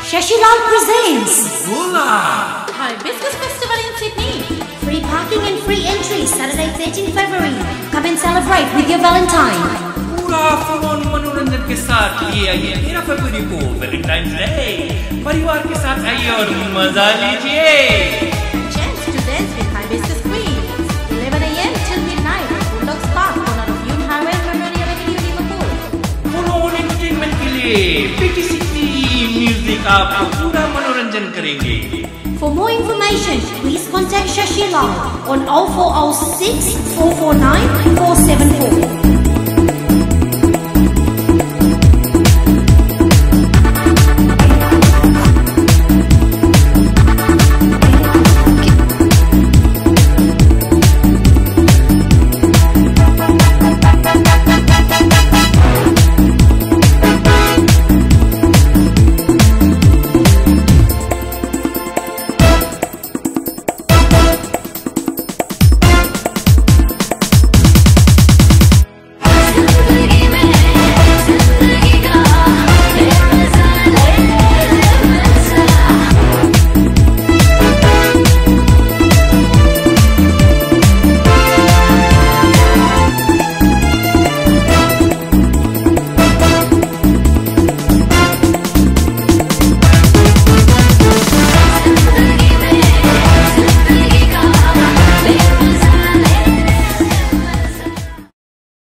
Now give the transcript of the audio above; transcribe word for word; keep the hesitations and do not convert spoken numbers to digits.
Shashilal presents Bula Hibiscus Festival in Sydney. Free parking and free entry Saturday thirteenth February. Come and celebrate with your Valentine. पूरा full मनोरंजन के साथ ये आइए तेरह फरवरी को वैलेंटाइंस डे परिवार के साथ आइए और मजा लीजिए. Chance to dance with Hibiscus Queens. eleven a m till midnight. Bulldogs Park, corner of Hume Highway, Memorial Avenue, Liverpool. Full entertainment के लिए पीटी सिक्सटी म्यूजिक आपको पूरा मनोरंजन करेंगे. For more information, please contact Shashilal on oh four oh six, four four nine, four seven four.